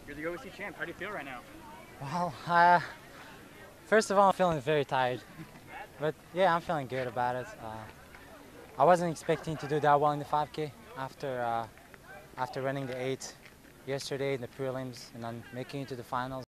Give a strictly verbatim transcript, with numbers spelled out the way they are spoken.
You're the O V C champ. How do you feel right now? Well, uh, first of all, I'm feeling very tired. But yeah, I'm feeling good about it. Uh, I wasn't expecting to do that well in the five K after, uh, after running the eight yesterday in the prelims and then making it to the finals.